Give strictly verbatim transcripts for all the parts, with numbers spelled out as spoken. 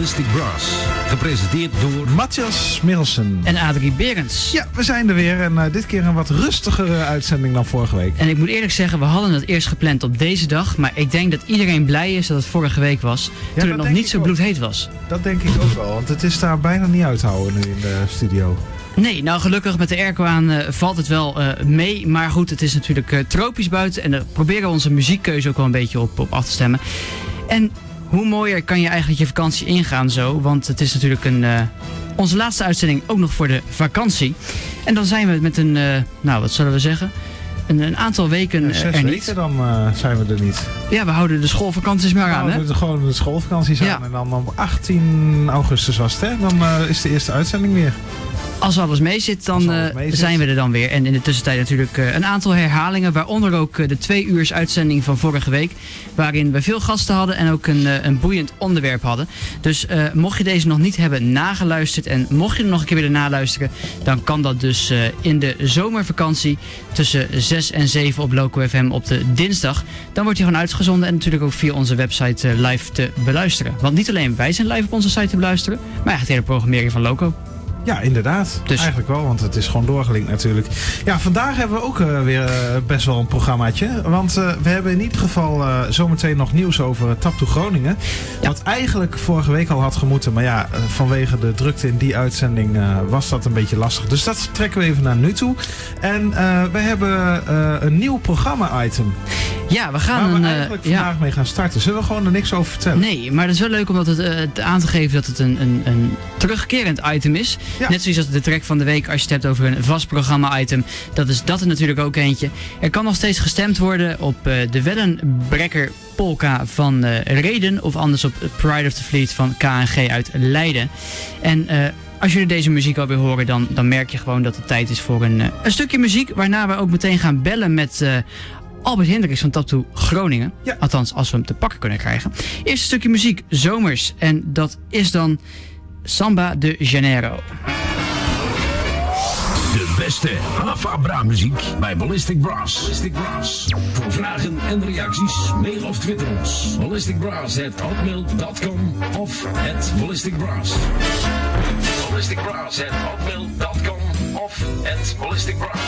Ballistic Brass. Gepresenteerd door Matthias Middelsen en Adrie Berends. Ja, we zijn er weer en uh, dit keer een wat rustigere uitzending dan vorige week. En ik moet eerlijk zeggen, we hadden het eerst gepland op deze dag, maar ik denk dat iedereen blij is dat het vorige week was, ja, toen het nog niet zo bloedheet was. Dat denk ik ook wel, want het is daar bijna niet uit te houden nu in de studio. Nee, nou gelukkig met de airco aan uh, valt het wel uh, mee. Maar goed, het is natuurlijk uh, tropisch buiten. En daar proberen we onze muziekkeuze ook wel een beetje op, op af te stemmen. En hoe mooier kan je eigenlijk je vakantie ingaan zo. Want het is natuurlijk een, uh, onze laatste uitzending ook nog voor de vakantie. En dan zijn we met een, uh, nou wat zullen we zeggen... Een, een aantal weken ja, zes er niet. weken dan uh, zijn we er niet. Ja, we houden de schoolvakanties maar we aan, hè? We houden gewoon de schoolvakanties ja. aan. En dan op achttien augustus was het, hè? Dan uh, is de eerste uitzending weer. Als alles mee zit, dan uh, mee zit. zijn we er dan weer. En in de tussentijd natuurlijk uh, een aantal herhalingen. Waaronder ook uh, de twee uurs uitzending van vorige week. Waarin we veel gasten hadden en ook een, uh, een boeiend onderwerp hadden. Dus uh, mocht je deze nog niet hebben nageluisterd en mocht je er nog een keer willen naluisteren, dan kan dat dus uh, in de zomervakantie tussen zes en zeven op Loco F M op de dinsdag. Dan wordt hij gewoon uitgezonden en natuurlijk ook via onze website uh, live te beluisteren. Want niet alleen wij zijn live op onze site te beluisteren, maar eigenlijk de hele programmering van Loco. Ja, inderdaad. Dus. Eigenlijk wel, want het is gewoon doorgelinkt natuurlijk. Ja, vandaag hebben we ook uh, weer uh, best wel een programmaatje. Want uh, we hebben in ieder geval uh, zometeen nog nieuws over Taptoe Groningen. Ja. Wat eigenlijk vorige week al had gemoeten. Maar ja, uh, vanwege de drukte in die uitzending uh, was dat een beetje lastig. Dus dat trekken we even naar nu toe. En uh, we hebben uh, een nieuw programma-item. Ja, we gaan waar we een, eigenlijk uh, vandaag ja. mee gaan starten. Zullen we gewoon er niks over vertellen? Nee, maar het is wel leuk om dat het, uh, aan te geven dat het een, een, een terugkerend item is. Ja. Net zoals de track van de week, als je het hebt over een vast programma-item. Dat is dat er natuurlijk ook eentje. Er kan nog steeds gestemd worden op uh, de Wellenbrekker Polka van uh, Reden. Of anders op Pride of the Fleet van K N G uit Leiden. En uh, als jullie deze muziek alweer horen, dan, dan merk je gewoon dat het tijd is voor een, uh, een stukje muziek. Waarna we ook meteen gaan bellen met... Uh, Albert Hendricks van Taptoe Groningen. Ja. Althans, als we hem te pakken kunnen krijgen. Eerste stukje muziek, zomers. En dat is dan Samba de Janeiro. De beste Havabra-muziek bij Ballistic Brass. Ballistic Brass. Voor vragen en reacties, mail of twitter ons. ballisticbrass at hotmail dot com of at ballisticbrass. ballisticbrass at hotmail dot com of at ballisticbrass.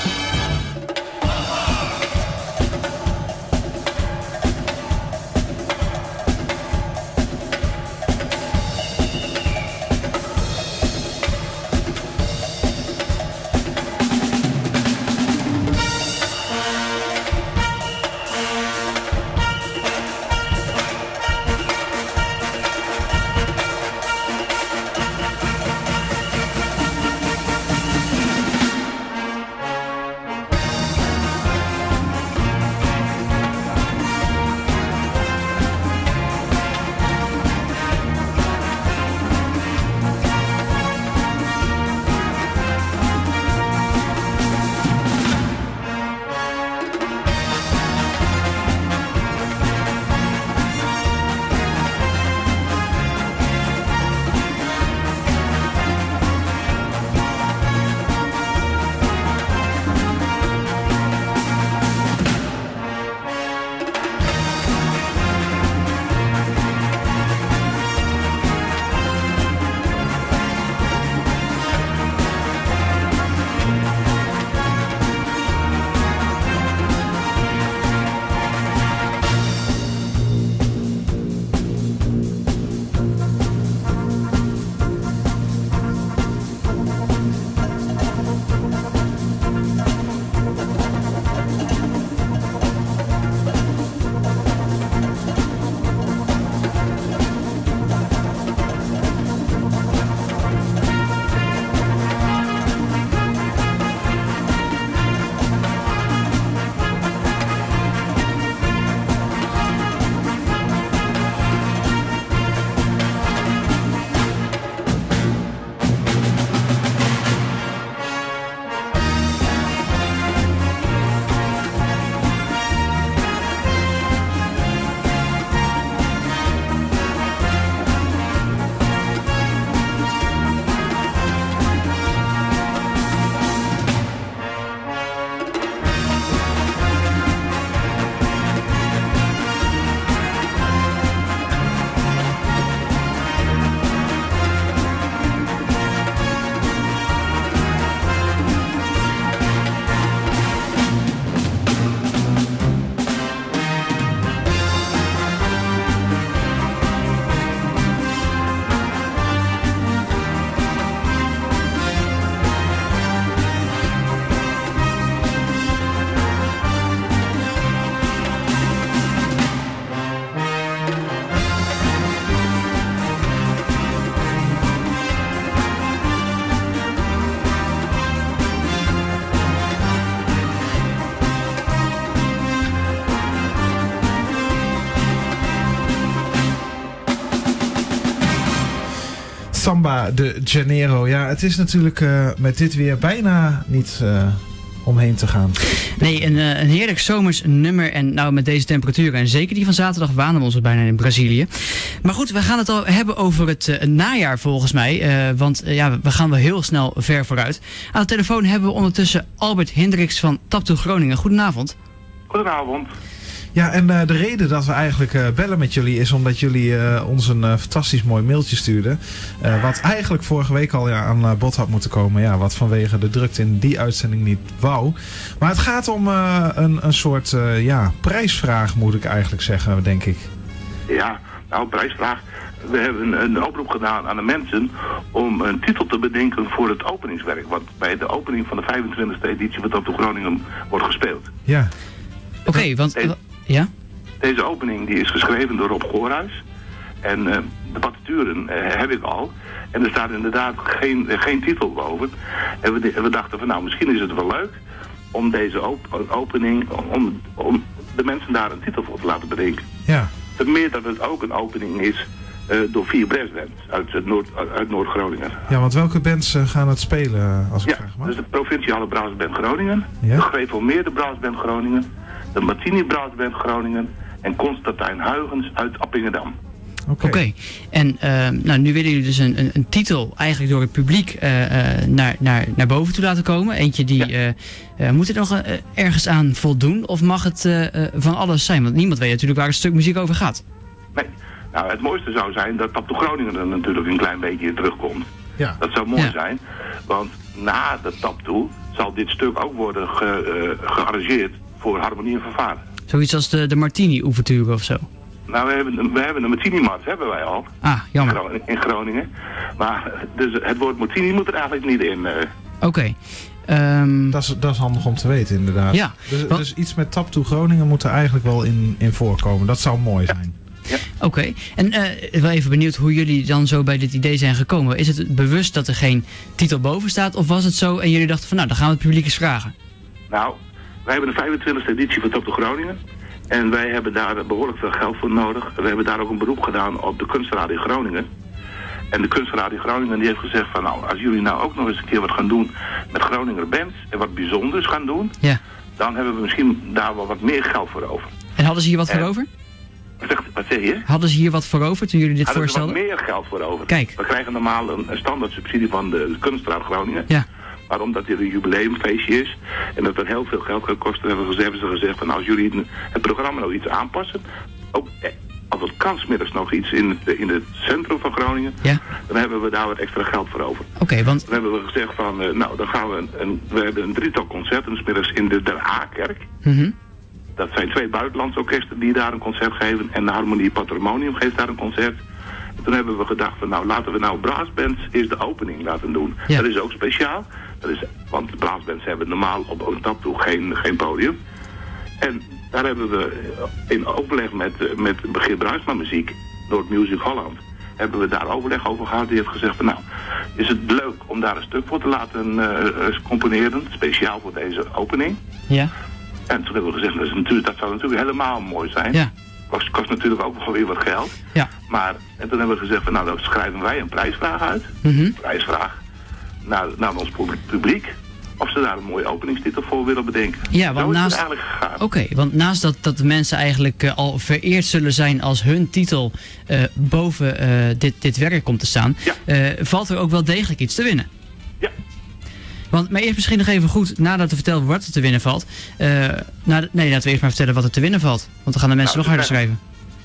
Samba de Janeiro. Ja, het is natuurlijk uh, met dit weer bijna niet uh, omheen te gaan. Nee, een, uh, een heerlijk zomers nummer. En nou met deze temperaturen. En zeker die van zaterdag wanen we ons bijna in Brazilië. Maar goed, we gaan het al hebben over het uh, najaar volgens mij. Uh, want uh, ja, we gaan wel heel snel ver vooruit. Aan de telefoon hebben we ondertussen Albert Hendricks van Taptoe Groningen. Goedenavond. Goedenavond. Ja, en uh, de reden dat we eigenlijk uh, bellen met jullie is omdat jullie uh, ons een uh, fantastisch mooi mailtje stuurden. Uh, wat eigenlijk vorige week al ja, aan uh, bod had moeten komen. Ja, wat vanwege de drukte in die uitzending niet wou. Maar het gaat om uh, een, een soort uh, ja, prijsvraag, moet ik eigenlijk zeggen, denk ik. Ja, nou, prijsvraag. We hebben een oproep gedaan aan de mensen om een titel te bedenken voor het openingswerk. Wat bij de opening van de vijfentwintigste editie van Taptoe Groningen wordt gespeeld. Ja. Oké, okay, want... Deze, ja? Deze opening die is geschreven door Rob Goorhuis. En uh, de partituren uh, heb ik al. En er staat inderdaad geen, uh, geen titel boven. En we, we dachten van nou, misschien is het wel leuk om deze op, opening, om, om de mensen daar een titel voor te laten bedenken. Ja. Ten meer dat het ook een opening is uh, door vier brassbands uit, Noord, uit Noord-Groningen. Ja, want welke bands uh, gaan het spelen, als ik ja, vraag maar? Dus de Provinciale Brassband Groningen, ja? de Gereformeerde Brassband Groningen, de Martini Brassband Groningen en Constantijn Huygens uit Appingedam. Oké. Okay. Okay. En uh, nou, nu willen jullie dus een, een, een titel eigenlijk door het publiek uh, uh, naar, naar, naar boven toe laten komen. Eentje die, ja. uh, uh, moet er nog uh, ergens aan voldoen? Of mag het uh, uh, van alles zijn? Want niemand weet natuurlijk waar een stuk muziek over gaat. Nee. Nou, het mooiste zou zijn dat Taptoe Groningen er natuurlijk een klein beetje in terugkomt. Ja. Dat zou mooi ja. zijn. Want na de Taptoe zal dit stuk ook worden ge, uh, gearrangeerd voor harmonie en fanfare. Zoiets als de, de Martini-ouverture of zo? Nou, we hebben, we hebben een Martini-mars, hebben wij al. Ah, jammer. In Groningen. Maar dus het woord Martini moet er eigenlijk niet in. Uh. Oké. Okay. Um... Dat, is, dat is handig om te weten, inderdaad. Ja. Dus, Want... dus iets met Taptoe Groningen moet er eigenlijk wel in, in voorkomen. Dat zou mooi zijn. Ja. Oké. Okay. En uh, ik ben wel even benieuwd hoe jullie dan zo bij dit idee zijn gekomen. Is het bewust dat er geen titel boven staat? Of was het zo en jullie dachten van nou, dan gaan we het publiek eens vragen? Nou, wij hebben de vijfentwintigste editie van Taptoe Groningen. En wij hebben daar behoorlijk veel geld voor nodig. We hebben daar ook een beroep gedaan op de Kunstraad in Groningen. En de Kunstraad in Groningen die heeft gezegd van nou, als jullie nou ook nog eens een keer wat gaan doen met Groninger bands en wat bijzonders gaan doen, ja. dan hebben we misschien daar wel wat meer geld voor over. En hadden ze hier wat en, voor over? Wat zeg, wat zeg je? Hadden ze hier wat voor over toen jullie dit hadden voorstelden? Hadden ze wat meer geld voor over. Kijk. We krijgen normaal een, een standaard subsidie van de Kunstraad Groningen. Ja. Maar omdat dit een jubileumfeestje is en dat het heel veel geld gaat kosten, hebben, hebben ze gezegd van nou, als jullie het programma nou iets aanpassen, ook als het kan 's middags nog iets in het, in het centrum van Groningen, ja. dan hebben we daar wat extra geld voor over. Oké, okay, want... Dan hebben we gezegd van, uh, nou dan gaan we, een, een, we hebben een drietal concerten 's middags in de Der A-kerk. Mm-hmm. Dat zijn twee buitenlandse orkesten die daar een concert geven en de Harmonie Patrimonium geeft daar een concert. En toen hebben we gedacht van nou laten we nou brassbands eerst de opening laten doen. Ja. Dat is ook speciaal. Dat is, want de brassbands hebben normaal op een Taptoe geen, geen podium. En daar hebben we in overleg met, met Begeer Bruisma Muziek, Noord Music Holland, hebben we daar overleg over gehad. Die heeft gezegd van nou, is het leuk om daar een stuk voor te laten uh, componeren, speciaal voor deze opening. Ja. En toen hebben we gezegd, dat, is natuurlijk, dat zou natuurlijk helemaal mooi zijn. Ja. Kost, kost natuurlijk ook wel weer wat geld. Ja. Maar, en toen hebben we gezegd van nou, dan schrijven wij een prijsvraag uit. Mm-hmm. Prijsvraag naar, naar ons publiek. Of ze daar een mooie openingstitel voor willen bedenken. Ja, want Zo is naast... het eigenlijk gegaan. Oké, okay, want naast dat, dat de mensen eigenlijk uh, al vereerd zullen zijn als hun titel uh, boven uh, dit, dit werk komt te staan, ja. uh, valt er ook wel degelijk iets te winnen. Ja. Want, maar eerst misschien nog even goed, nadat we vertellen wat er te winnen valt. Uh, na, nee, laten we eerst maar vertellen wat er te winnen valt. Want dan gaan de mensen nou, nog harder schrijven.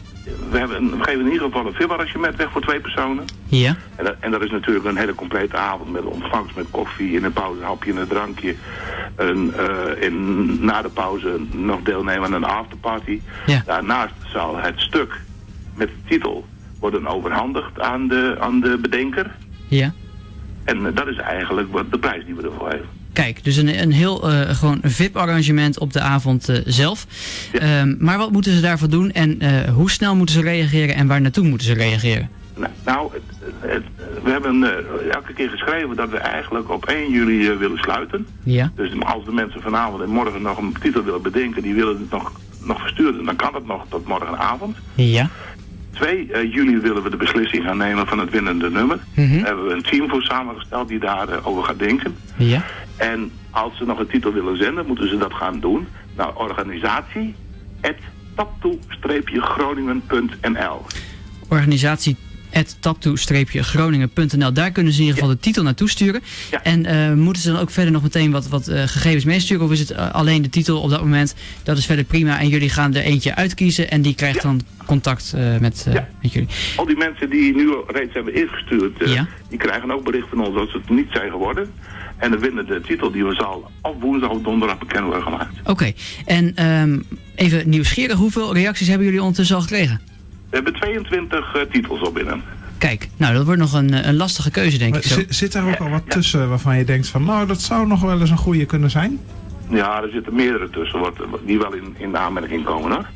We, hebben, we geven in ieder geval een V I B-arrangement weg voor twee personen. Ja. En dat, en dat is natuurlijk een hele complete avond met ontvangst, met koffie, in een pauze een hapje en een drankje. En, uh, in, na de pauze nog deelnemen aan een afterparty. Ja. Daarnaast zal het stuk met de titel worden overhandigd aan de, aan de bedenker. Ja. En uh, dat is eigenlijk wat de prijs die we ervoor hebben. Kijk, dus een, een heel uh, gewoon V I P-arrangement op de avond uh, zelf. Ja. Um, maar wat moeten ze daarvoor doen en uh, hoe snel moeten ze reageren en waar naartoe moeten ze reageren? Nou, nou het, het, we hebben uh, elke keer geschreven dat we eigenlijk op één juli uh, willen sluiten. Ja. Dus als de mensen vanavond en morgen nog een titel willen bedenken, die willen het nog, nog versturen, dan kan het nog tot morgenavond. Ja. twee juli willen we de beslissing gaan nemen van het winnende nummer. Mm-hmm. Daar hebben we een team voor samengesteld die daarover over gaat denken. Ja. En als ze nog een titel willen zenden, moeten ze dat gaan doen naar organisatie at taptoe groningen punt n l. Organisatie at taptoe groningen punt n l. Daar kunnen ze in ieder geval ja. de titel naartoe sturen. Ja. En uh, moeten ze dan ook verder nog meteen wat, wat uh, gegevens meesturen? Of is het uh, alleen de titel op dat moment? Dat is verder prima. En jullie gaan er eentje uitkiezen. En die krijgt ja. dan contact uh, met, uh, ja. met jullie. Al die mensen die nu reeds hebben ingestuurd, uh, ja. die krijgen ook bericht van ons als ze het niet zijn geworden. En de winnende titel die we zal op woensdag of donderdag bekend worden gemaakt. Oké. Okay. En um, even nieuwsgierig, hoeveel reacties hebben jullie ondertussen al gekregen? We hebben tweeëntwintig uh, titels op binnen. Kijk, nou dat wordt nog een, een lastige keuze, denk maar ik zo. Zit, zit er ook al wat ja. tussen waarvan je denkt van, nou dat zou nog wel eens een goede kunnen zijn? Ja, er zitten meerdere tussen wat, die wel in, in de aanmerking komen, hoor.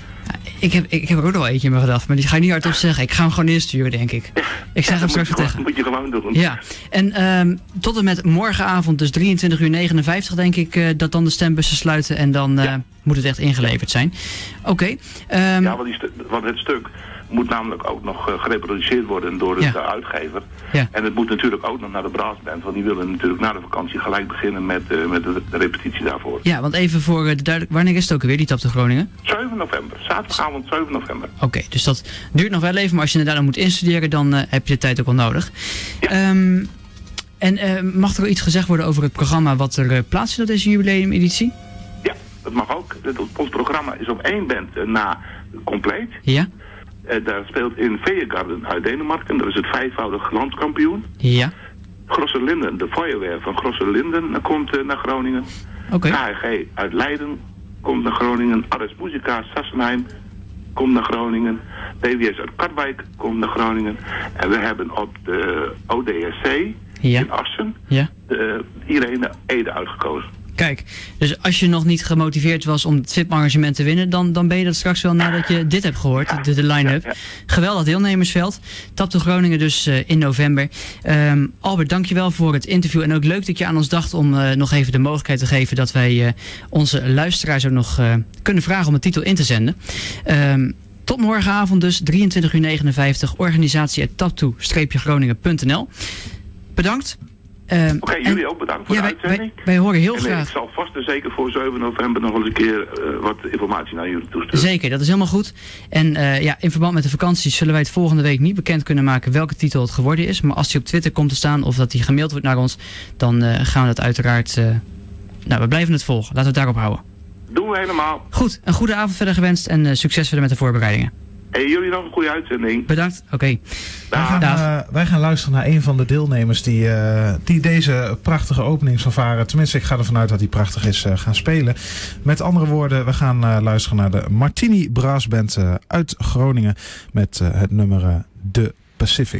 Ik heb, ik heb er ook nog eentje in mijn gedachten, maar die ga ik niet hardop zeggen. Ik ga hem gewoon insturen, denk ik. Ik zeg ja, hem straks tegen. Dat moet je gewoon doen. Ja, en um, tot en met morgenavond, dus drieëntwintig uur negenenvijftig, denk ik, uh, dat dan de stembussen sluiten en dan uh, ja. moet het echt ingeleverd zijn. Oké. Okay, um, ja, want, die stu- want het stuk moet namelijk ook nog uh, gereproduceerd worden door de ja. uitgever. Ja. En het moet natuurlijk ook nog naar de brassband, want die willen natuurlijk na de vakantie gelijk beginnen met, uh, met de, de repetitie daarvoor. Ja, want even voor de duidelijk, wanneer is het ook weer, die Tap de Groningen? zeven november, zaterdagavond zeven november. Oké, okay, dus dat duurt nog wel even, maar als je inderdaad moet instuderen, dan uh, heb je de tijd ook wel nodig. Ja. Um, en uh, mag er ook iets gezegd worden over het programma wat er uh, plaatsvindt op deze jubileumeditie? Ja, dat mag ook. Ons programma is op één band uh, na compleet. Ja. Uh, daar speelt in Veegarden uit Denemarken. Dat is het vijfvoudig landskampioen. Ja. Grosserlinden, de Feuerwehr van Grosserlinden komt uh, naar Groningen. Oké. Okay. K H G uit Leiden komt naar Groningen. Ars Musica Sassenheim komt naar Groningen. D W S uit Katwijk komt naar Groningen. En we hebben op de O D S C ja. in Assen ja. de Irene Ede uitgekozen. Kijk, dus als je nog niet gemotiveerd was om het V I P-engagement te winnen, dan, dan ben je dat straks wel nadat je dit hebt gehoord, ja, de, de line-up. Ja, ja. Geweldig deelnemersveld. Tap de Groningen dus uh, in november. Um, Albert, dankjewel voor het interview. En ook leuk dat je aan ons dacht om uh, nog even de mogelijkheid te geven dat wij uh, onze luisteraars ook nog uh, kunnen vragen om een titel in te zenden. Um, tot morgenavond dus, drieëntwintig uur negenenvijftig, organisatie at taptoe groningen punt n l. Bedankt. Um, Oké, okay, jullie en, ook bedankt voor ja, de wij, uitzending. Wij, wij horen heel en, graag. Ik zal vast en zeker voor zeven november nog eens een keer uh, wat informatie naar jullie toesturen. Zeker, dat is helemaal goed. En uh, ja, in verband met de vakanties zullen wij het volgende week niet bekend kunnen maken welke titel het geworden is. Maar als die op Twitter komt te staan of dat die gemaild wordt naar ons, dan uh, gaan we dat uiteraard... Uh, nou, we blijven het volgen. Laten we het daarop houden. Doen we helemaal. Goed, een goede avond verder gewenst en uh, succes verder met de voorbereidingen. En jullie nog een goede uitzending. Bedankt, oké. Okay. Wij, gaan, uh, wij gaan luisteren naar een van de deelnemers die, uh, die deze prachtige openingsfanfare, tenminste ik ga ervan uit dat die prachtig is, uh, gaan spelen. Met andere woorden, we gaan uh, luisteren naar de Martini Brass Band uh, uit Groningen met uh, het nummer uh, The Pacific.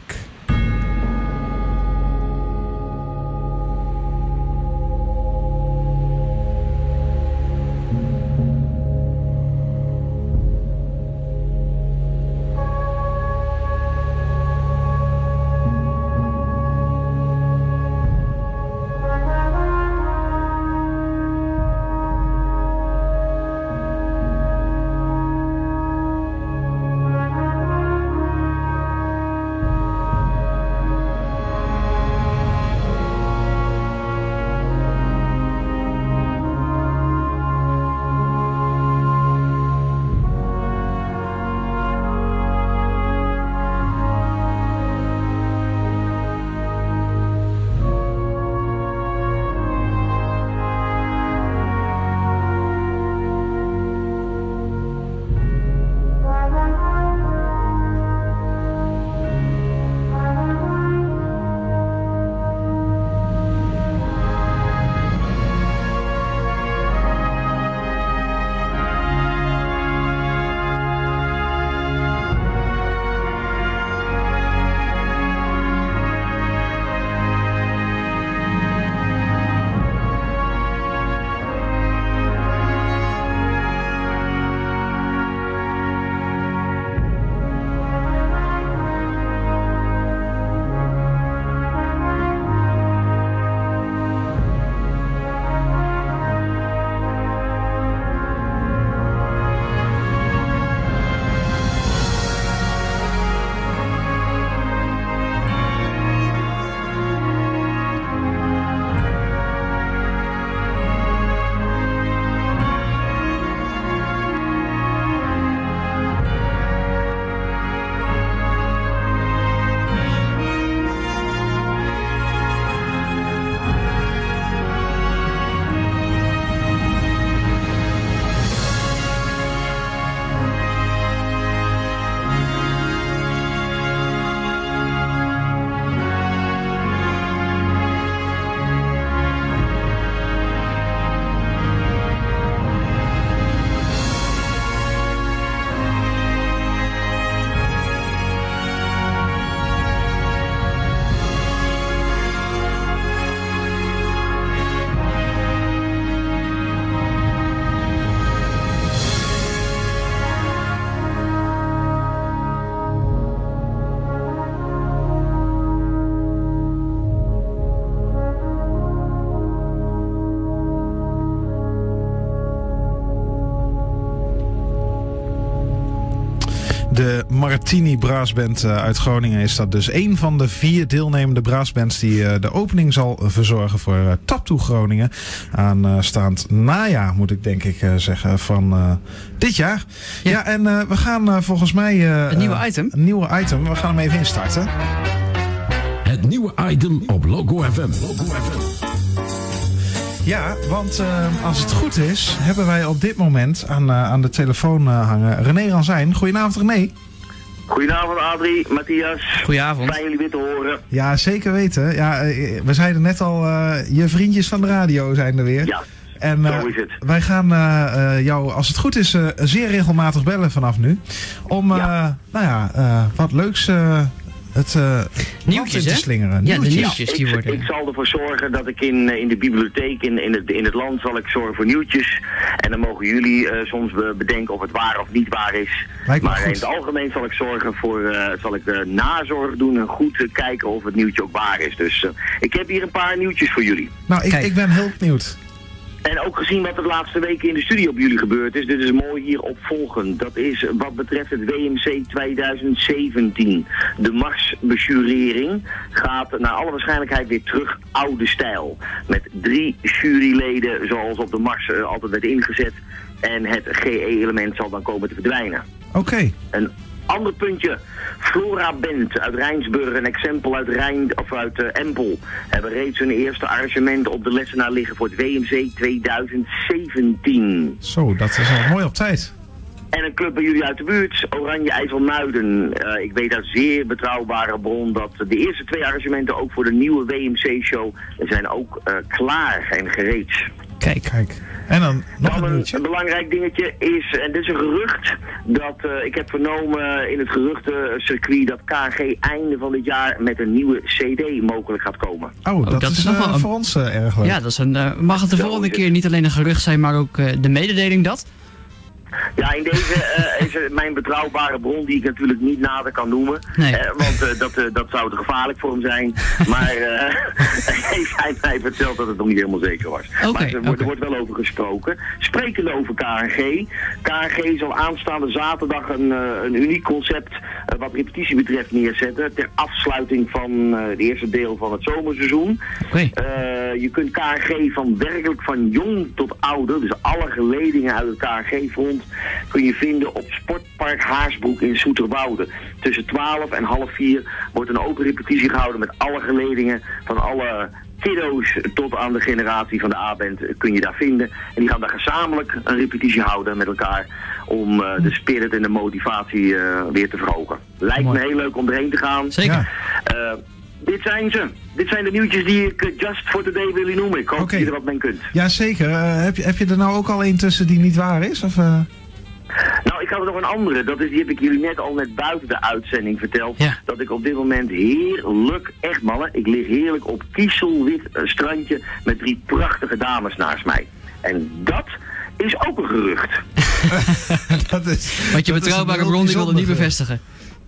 De Martini Brassband uh, uit Groningen is dat dus. Een van de vier deelnemende brassbands die uh, de opening zal verzorgen voor uh, Taptoe Groningen. Aanstaand uh, najaar, moet ik denk ik uh, zeggen, van uh, dit jaar. Ja, ja en uh, we gaan uh, volgens mij... Uh, een nieuwe item. Een nieuwe item. We gaan hem even instarten. Het nieuwe item op Logo F M. Logo F M. Ja, want uh, als het goed is, hebben wij op dit moment aan, uh, aan de telefoon uh, hangen René Ranzijn. Goedenavond, René. Goedenavond, Adrie, Matthias. Goedenavond. Fijn jullie weer te horen. Ja, zeker weten. Ja, uh, we zeiden net al, uh, je vriendjes van de radio zijn er weer. Ja, en, uh, zo is het. Wij gaan uh, uh, jou, als het goed is, uh, zeer regelmatig bellen vanaf nu. Om, uh, ja. nou ja, uh, wat leuks... Uh, Het uh, nieuwtjes, te hè? slingeren. Ja, nieuwtjes. de nieuwtjes die ik, worden. Ik zal ervoor zorgen dat ik in, in de bibliotheek, in, in, het, in het land, zal ik zorgen voor nieuwtjes. En dan mogen jullie uh, soms bedenken of het waar of niet waar is. Lijkt me maar goed. in het algemeen zal ik zorgen voor, uh, zal ik uh, nazorg doen en goed uh, kijken of het nieuwtje ook waar is. Dus uh, ik heb hier een paar nieuwtjes voor jullie. Nou, ik, ik ben heel benieuwd. En ook gezien wat er de laatste weken in de studio op jullie gebeurd is, dit is mooi hier opvolgend. Dat is wat betreft het W M C tweeduizend zeventien. De marsbejurering gaat naar alle waarschijnlijkheid weer terug oude stijl. Met drie juryleden zoals op de mars uh, altijd werd ingezet. En het G E-element zal dan komen te verdwijnen. Oké. Okay. Een ander puntje. Flora Band uit Rijnsburg en Exempel uit, Rijn, of uit uh, Empel hebben reeds hun eerste arrangement op de lessenaar liggen voor het W M C tweeduizend zeventien. Zo, dat is al mooi op tijd. En een club bij jullie uit de buurt, Oranje IJsselmuiden. Uh, ik weet uit zeer betrouwbare bron dat de eerste twee arrangementen ook voor de nieuwe W M C-show zijn ook uh, klaar en gereed. Kijk, kijk. En dan nog dan een, een, dingetje. een belangrijk dingetje is, en dit is een gerucht, dat uh, ik heb vernomen in het geruchtencircuit dat K G einde van dit jaar met een nieuwe C D mogelijk gaat komen. Oh, dat, oh, dat is, is nog uh, wel een... voor ons uh, erg leuk. Ja, dat is een, uh, mag het de Zo volgende is keer het. niet alleen een gerucht zijn, maar ook uh, de mededeling dat? Ja, in deze uh, is uh, mijn betrouwbare bron, die ik natuurlijk niet nader kan noemen. Nee. Uh, want uh, dat, uh, dat zou te gevaarlijk voor hem zijn. Maar uh, heeft hij mij verteld dat het nog niet helemaal zeker was. Okay, maar er, okay. wordt, er wordt wel over gesproken. Sprekende over K N G. K N G zal aanstaande zaterdag een, uh, een uniek concept uh, wat repetitie betreft neerzetten. Ter afsluiting van uh, het eerste deel van het zomerseizoen. Okay. Uh, je kunt K N G van werkelijk van jong tot ouder, dus alle geledingen uit het K N G-front, kun je vinden op Sportpark Haarsbroek in Zoeterwoude. Tussen twaalf en half vier wordt een open repetitie gehouden met alle geledingen van alle kiddo's tot aan de generatie van de A-band kun je daar vinden. En die gaan daar gezamenlijk een repetitie houden met elkaar om uh, de spirit en de motivatie uh, weer te verhogen. Lijkt Mooi. me heel leuk om erheen te gaan. Zeker. Ja. Uh, dit zijn ze. Dit zijn de nieuwtjes die ik uh, just for today wil noemen. Ik hoop Okay. dat je er wat mee kunt. Jazeker. Uh, heb, je, heb je er nou ook al een tussen die niet waar is? Of, uh... Nou, ik had er nog een andere. Dat is, die heb ik jullie net al net buiten de uitzending verteld. Ja. Dat ik op dit moment heerlijk, echt mannen, ik lig heerlijk op kiezelwit uh, strandje met drie prachtige dames naast mij. En dat is ook een gerucht. dat is, Want je dat is betrouwbare een heel bron die wil het niet bijzonder bevestigen.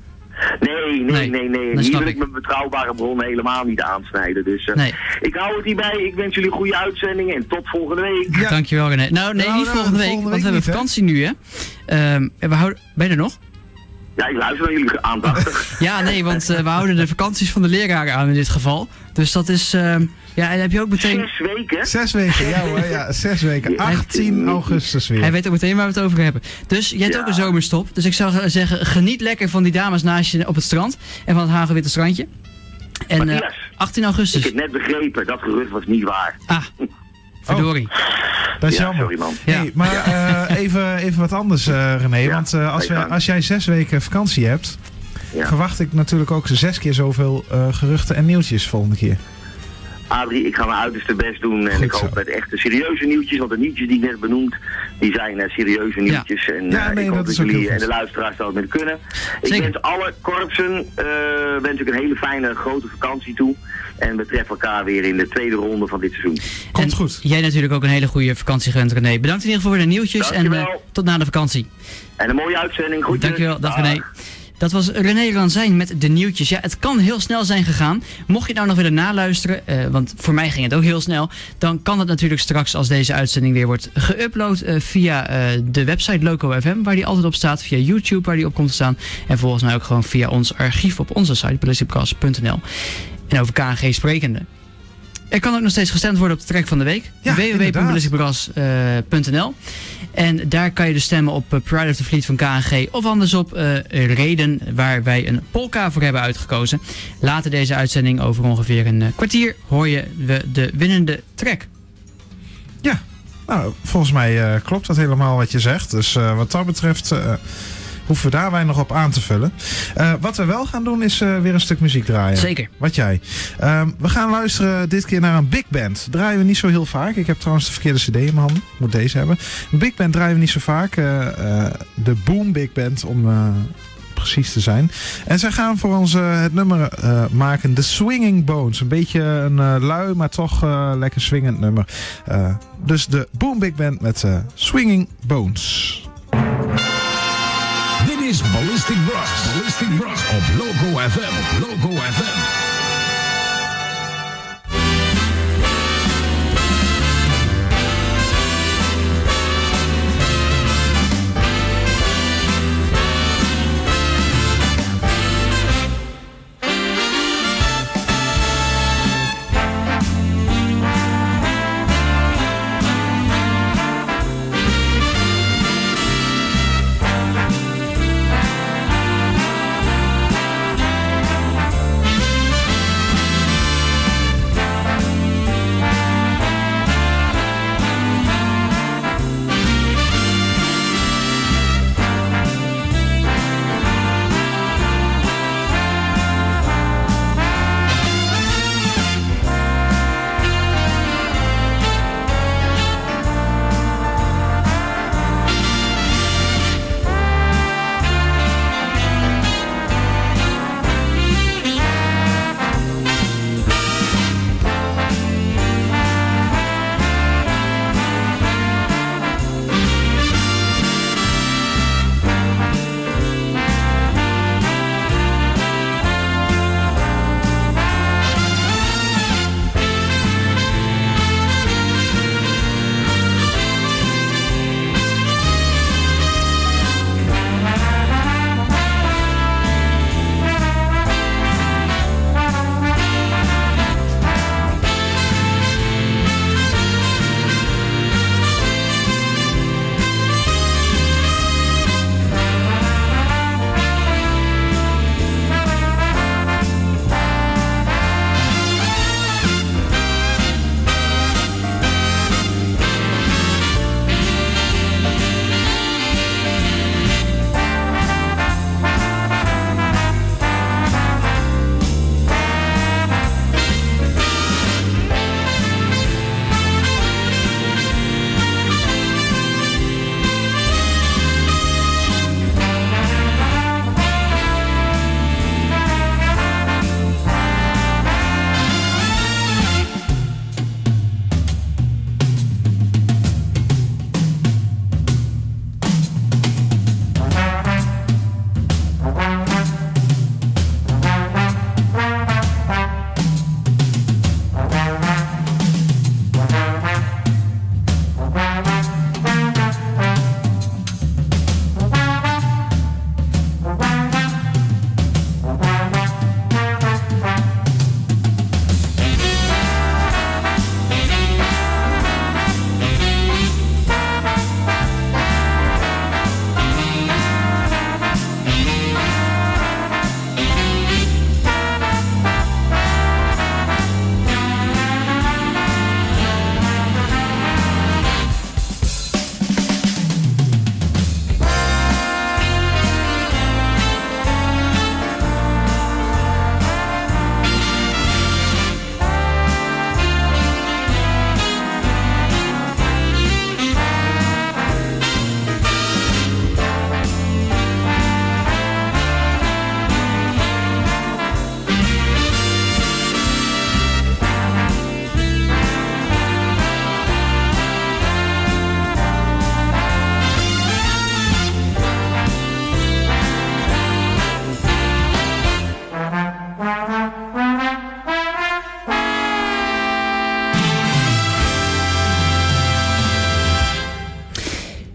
Nee, nee, Nee, nee, nee. dat Hier snap wil ik. ik mijn betrouwbare bron helemaal niet aansnijden. Dus uh, Nee. ik hou het hierbij. Ik wens jullie een goede uitzending en tot volgende week. Ja. Dankjewel René. Nou, nee, Nou, niet nou, volgende week, volgende want we week hebben niet, vakantie nu, hè. Um, we houden... Ben je er nog? Ja, ik luister naar jullie aandachtig. Ja, nee, want uh, we houden de vakanties van de leraren aan in dit geval. Dus dat is... Uh, ja, en heb je ook meteen... Zes weken. Zes weken, ja hoor. Ja, zes weken. achttien augustus weer. Hij weet ook meteen waar we het over hebben. Dus jij hebt Ja. ook een zomerstop. Dus ik zou zeggen, geniet lekker van die dames naast je op het strand. En van het Hagelwitte strandje. En uh, Matthias, achttien ik augustus. heb net begrepen, dat gerucht was niet waar. Ah, verdorie. Dat is Ja, jammer. sorry man. Ja. Hey, maar uh, even, even wat anders, uh, René. Ja, want uh, als, ga je we, gang. als jij zes weken vakantie hebt, Ja. verwacht ik natuurlijk ook zes keer zoveel uh, geruchten en nieuwtjes volgende keer. Adrie, ik ga mijn uiterste best doen en Goed ik hoop zo. met echte serieuze nieuwtjes, want de nieuwtjes die ik net benoemd, die zijn uh, serieuze nieuwtjes. En Ja, uh, nee, ik hoop dat dat, is ook jullie heel en goed. de luisteraars dat met kunnen. Ik Zeker. wens alle korpsen uh, wens ik een hele fijne grote vakantie toe. En we treffen elkaar weer in de tweede ronde van dit seizoen. Komt En goed. jij natuurlijk ook een hele goede vakantie gewend, René. Bedankt in ieder geval voor de nieuwtjes en uh, Dankjewel. tot na de vakantie. En een mooie uitzending. Groetjes. Dankjewel, dag Dag. René. Dat was René Ranzijn met de nieuwtjes. Ja, het kan heel snel zijn gegaan. Mocht je het nou nog willen naluisteren, uh, want voor mij ging het ook heel snel, dan kan dat natuurlijk straks als deze uitzending weer wordt geüpload uh, via uh, de website Loco F M, waar die altijd op staat, via YouTube, waar die op komt te staan, en volgens mij ook gewoon via ons archief op onze site, ballistic brass punt n l. En over K N G sprekende. Er kan ook nog steeds gestemd worden op de track van de week. Ja, w w w punt ballistic brass punt n l. En daar kan je dus stemmen op uh, Pride of the Fleet van K N G. Of anders op uh, Reden, waar wij een polka voor hebben uitgekozen. Later deze uitzending, over ongeveer een uh, kwartier, hoor je we de winnende track. Ja, nou, volgens mij uh, klopt dat helemaal wat je zegt. Dus uh, wat dat betreft Uh, hoeven we daar weinig op aan te vullen. Uh, wat we wel gaan doen is uh, weer een stuk muziek draaien. Zeker. Wat jij. Uh, we gaan luisteren dit keer naar een big band. Draaien we niet zo heel vaak. Ik heb trouwens de verkeerde cd in mijn handen. Moet deze hebben. Een big band draaien we niet zo vaak. Uh, uh, de Boom Big Band om uh, precies te zijn. En zij gaan voor ons uh, het nummer uh, maken. The Swinging Bones. Een beetje een uh, lui, maar toch uh, lekker swingend nummer. Uh, dus de Boom Big Band met uh, Swinging Bones. Dit is Ballistic Brass. Ballistic Brass op Loco F M. Op Loco F M. We'll be right back.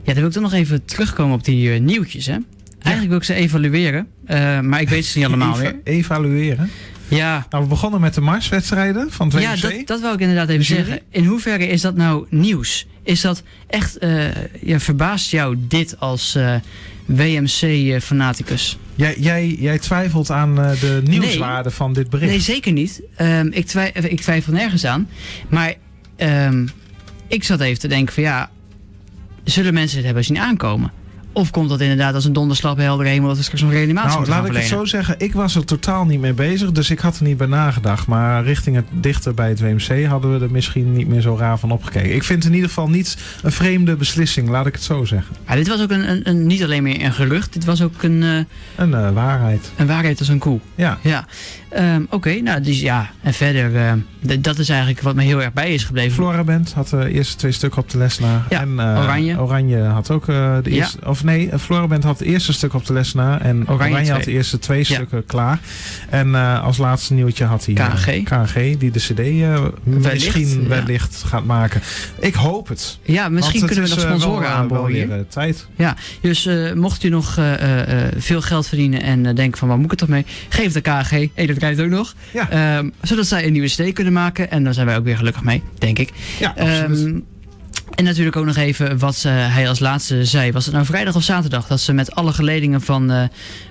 Ja, dan wil ik toch nog even terugkomen op die uh, nieuwtjes, hè? Eigenlijk ja. wil ik ze evalueren, uh, maar ik weet ze niet allemaal Eva- weer. Evalueren? Ja. Nou, we begonnen met de marswedstrijden van het W M C. Ja, dat, dat wou ik inderdaad even Jury? zeggen. In hoeverre is dat nou nieuws? Is dat echt, uh, ja, verbaast jou dit als uh, W M C-fanaticus? Jij, jij, jij twijfelt aan uh, de nieuwswaarde nee, van dit bericht? Nee, zeker niet. Um, ik, twijfel, ik twijfel nergens aan. Maar um, ik zat even te denken van ja, zullen mensen het hebben zien aankomen? Of komt dat inderdaad als een donderslag bij helder hemel dat we straks nog reanimatie nou, moeten gaan laat ik verlenen? het zo zeggen, ik was er totaal niet mee bezig, dus ik had er niet bij nagedacht. Maar richting het dichter bij het W M C hadden we er misschien niet meer zo raar van opgekeken. Ik vind het in ieder geval niet een vreemde beslissing, laat ik het zo zeggen. Ja, dit was ook een, een, een, niet alleen meer een gerucht, dit was ook een... Uh, een uh, waarheid. Een waarheid als een koe. Ja. ja. Um, Oké, okay, nou dus ja, en verder, uh, d- dat is eigenlijk wat me heel erg bij is gebleven. Floraband had de eerste twee stukken op de lesna. Ja, en uh, Oranje. Oranje had ook uh, de eerste, ja. of nee, Floraband had het eerste stuk op de lesna en Oranje, Oranje had de eerste twee ja. stukken klaar. En uh, als laatste nieuwtje had hij K N G. Uh, K N G, die de cd uh, wellicht, misschien ja. wellicht gaat maken. Ik hoop het. Ja, misschien kunnen we nog sponsoren uh, aanboden weer, hier. Uh, tijd. Ja, dus uh, mocht u nog uh, uh, veel geld verdienen en uh, denken van waar moet ik het toch mee? Geef de K N G, hey, dat krijgt ook nog. Ja. Um, zodat zij een nieuwe cd kunnen maken en daar zijn wij ook weer gelukkig mee, denk ik. Ja, absoluut. Um, En natuurlijk ook nog even wat uh, hij als laatste zei. Was het nou vrijdag of zaterdag? Dat ze met alle geledingen van uh,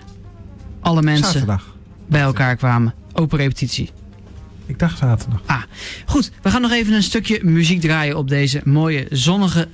alle mensen zaterdag. bij elkaar kwamen. Open repetitie. Ik dacht zaterdag. Ah, goed. We gaan nog even een stukje muziek draaien op deze mooie zonnige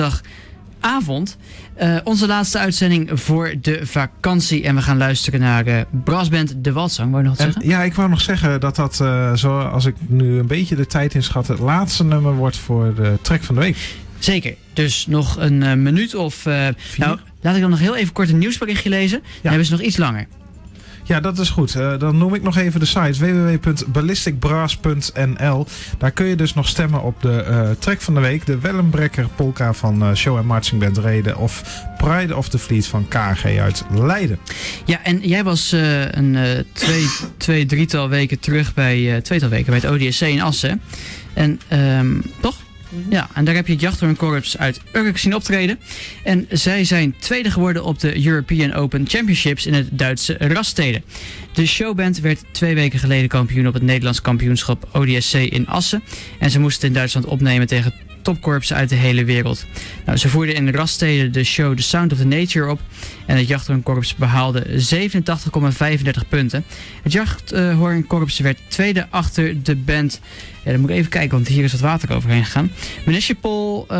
dinsdagavond. Uh, onze laatste uitzending voor de vakantie. En we gaan luisteren naar uh, brassband De Waltzang. Wou je nog wat en, zeggen? Ja, ik wou nog zeggen dat dat, uh, zoals ik nu een beetje de tijd inschat, het laatste nummer wordt voor de track van de week. Zeker. Dus nog een uh, minuut of... Uh, nou, laat ik dan nog heel even kort een nieuwsberichtje lezen. Dan ja. hebben ze nog iets langer. Ja, dat is goed. Uh, dan noem ik nog even de site w w w punt ballistic brass punt n l. Daar kun je dus nog stemmen op de uh, track van de week. De Wellenbrekker polka van uh, Show en Marching Band Reden of Pride of the Fleet van K N G uit Leiden. Ja, en jij was uh, een uh, twee, twee, drietal weken terug bij, uh, tweetal weken bij het O D S C in Assen. En um, toch? Ja, en daar heb je het Jachthoornkorps uit Urk zien optreden. En zij zijn tweede geworden op de European Open Championships in het Duitse Rastede. De showband werd twee weken geleden kampioen op het Nederlands kampioenschap O D S C in Assen. En ze moesten in Duitsland opnemen tegen topkorpsen uit de hele wereld. Nou, ze voerden in Rastede de show The Sound of the Nature op. En het Jachthoornkorps behaalde zevenentachtig komma vijfendertig punten. Het Jachthoornkorps werd tweede achter de band. Ja, dan moet ik even kijken, want hier is wat water overheen gegaan. Municipal uh,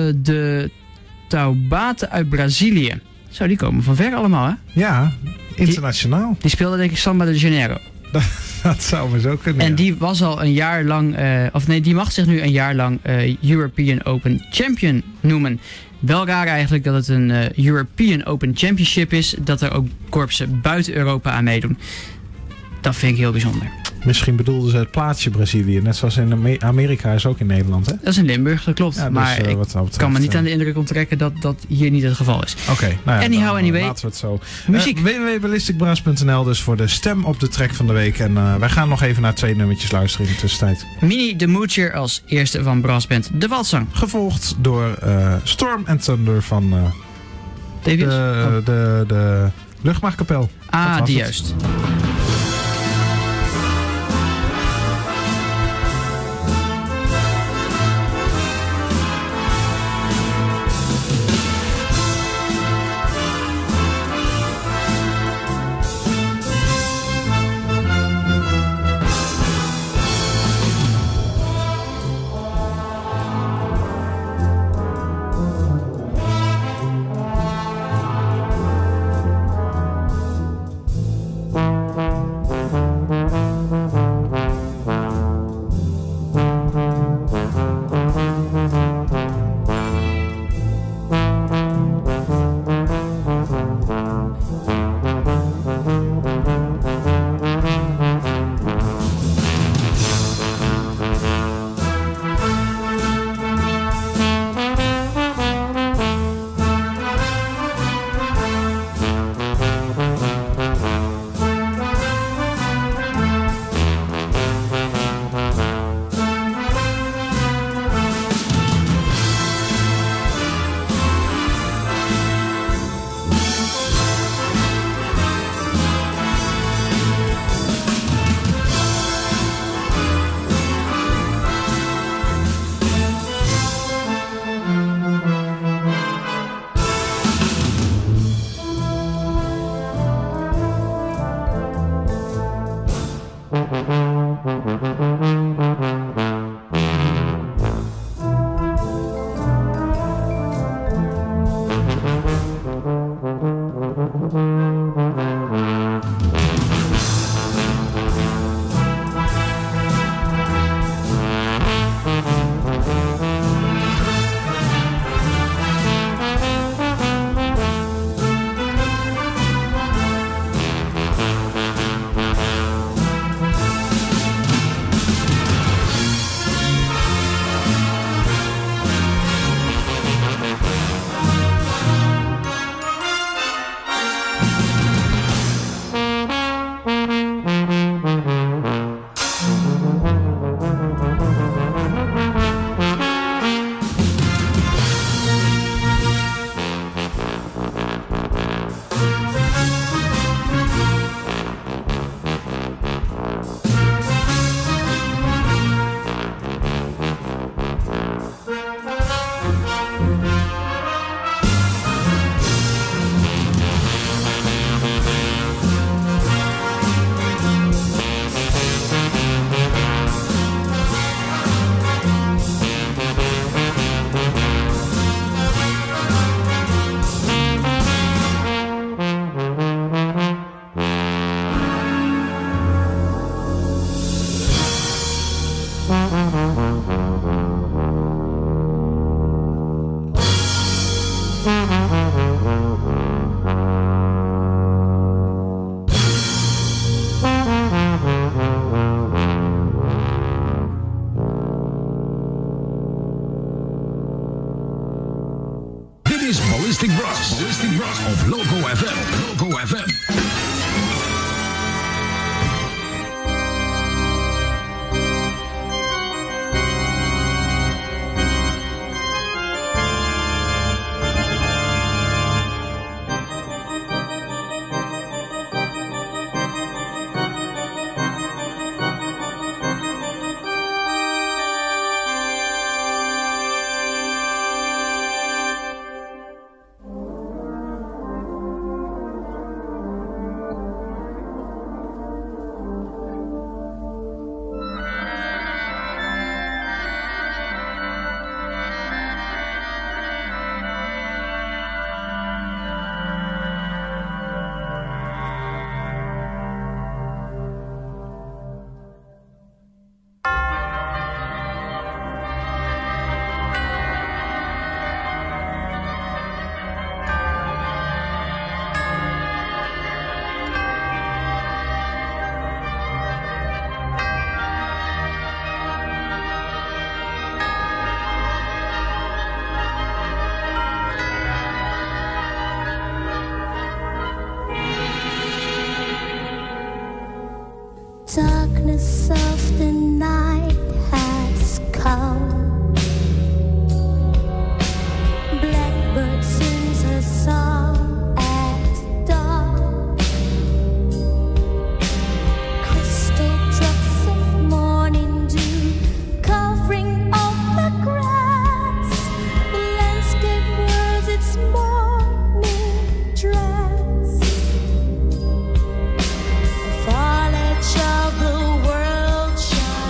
de Taubate uit Brazilië. Zo, die komen van ver allemaal, hè? Ja, internationaal. Die, die speelde denk ik Samba de Janeiro. Dat, dat zou me zo kunnen. En ja. die was al een jaar lang, uh, of nee, die mag zich nu een jaar lang uh, European Open Champion noemen. Wel raar eigenlijk dat het een uh, European Open Championship is, dat er ook korpsen buiten Europa aan meedoen. Dat vind ik heel bijzonder. Misschien bedoelden ze het plaatsje Brazilië, net zoals in Amerika is ook in Nederland, hè? Dat is in Limburg, dat klopt. Ja, dus, maar uh, ik betreft, kan me niet aan de indruk onttrekken dat dat hier niet het geval is. Oké, okay, nou ja, anyhow, dan, anyway. laten we het zo. Muziek. Uh, w w w punt ballistic brass punt n l dus voor de stem op de track van de week. En uh, wij gaan nog even naar twee nummertjes luisteren in de tussentijd. Mini de Moocher als eerste van brassband De Waltzang. Gevolgd door uh, Storm and Thunder van uh, de, de, de, de Luchtmachtkapel. Ah, die juist. Bye. Ballistic Brass. Ballistic Brass op Loco F M. Loco F M. Darkness of the night has come. Blackbird sings a song at dawn. Crystal drops of morning dew covering all the grass. The landscape wears its morning dress. Foliage of the world shines.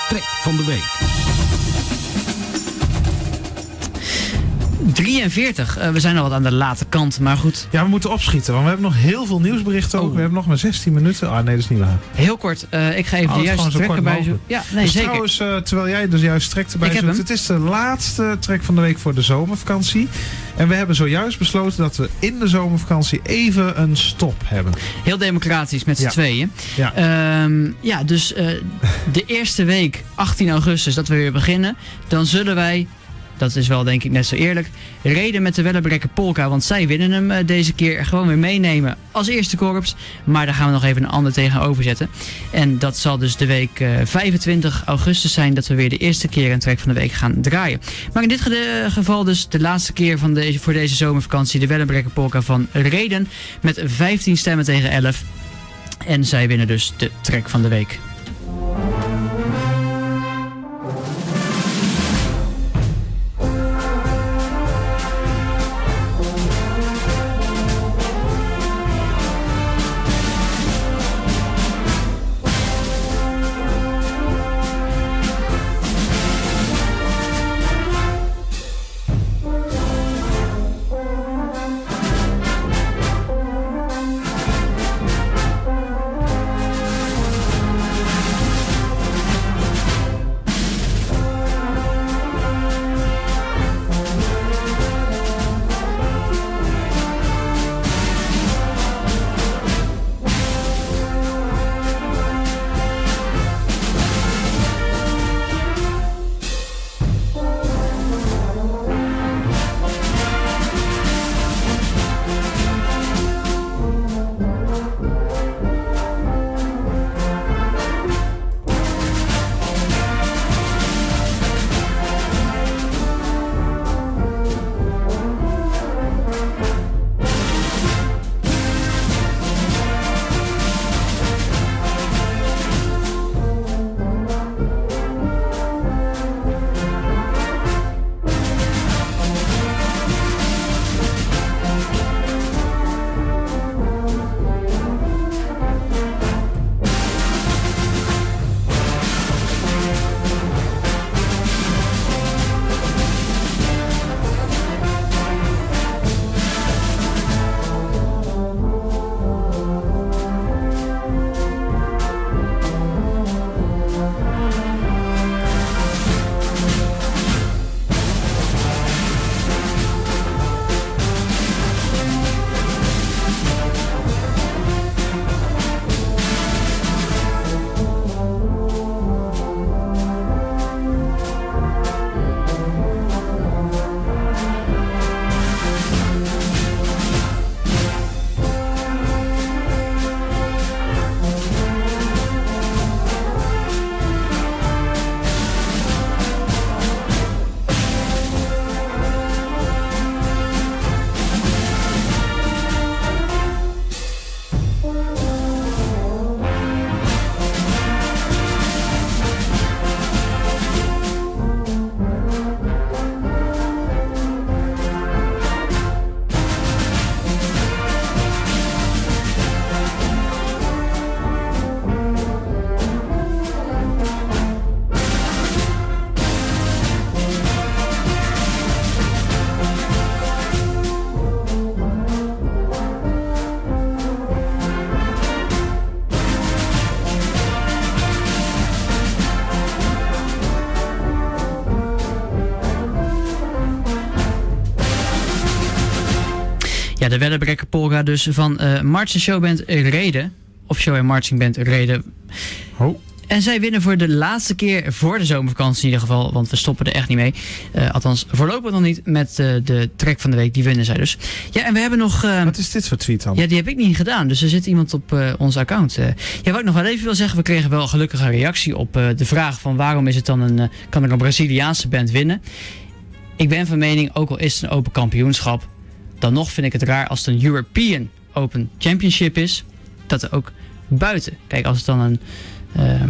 Track van de week. drieënveertig. Uh, we zijn al wat aan de late kant, maar goed. Ja, we moeten opschieten, want we hebben nog heel veel nieuwsberichten ook. Oh. We hebben nog maar zestien minuten. Ah, nee, dat is niet waar. Heel kort. Uh, ik ga even oh, de juiste track erbij zoeken. Ja, nee, dus zeker. Trouwens, uh, terwijl jij dus juist track erbij zoekt. Het is de laatste track van de week voor de zomervakantie. En we hebben zojuist besloten dat we in de zomervakantie even een stop hebben. Heel democratisch met z'n ja. tweeën. Ja, um, ja dus uh, de eerste week, achttien augustus, dat we weer beginnen. Dan zullen wij... Dat is wel denk ik net zo eerlijk. Reden met de Wellebrekke Polka, want zij winnen hem uh, deze keer gewoon weer meenemen als eerste korps. Maar daar gaan we nog even een ander tegenover zetten. En dat zal dus de week uh, vijfentwintig augustus zijn dat we weer de eerste keer een track van de week gaan draaien. Maar in dit ge- geval dus de laatste keer van deze, voor deze zomervakantie de Wellebrekke Polka van Reden. Met vijftien stemmen tegen elf. En zij winnen dus de track van de week. Ja, de Wellebrekke Polka dus van uh, March en Showband Reden. Of Show en Marching Band Reden. Oh. En zij winnen voor de laatste keer voor de zomervakantie in ieder geval. Want we stoppen er echt niet mee. Uh, althans, voorlopig nog niet met uh, de track van de week. Die winnen zij dus. Ja, en we hebben nog... Uh, Wat is dit voor tweet dan? Ja, die heb ik niet gedaan. Dus er zit iemand op uh, ons account. Uh, ja, wat ik nog wel even wil zeggen. We kregen wel gelukkig een reactie op uh, de vraag van waarom is het dan een... Uh, kan er een Braziliaanse band winnen? Ik ben van mening, ook al is het een open kampioenschap... dan nog vind ik het raar als het een European Open Championship is... dat er ook buiten... Kijk, als het dan een... Uh,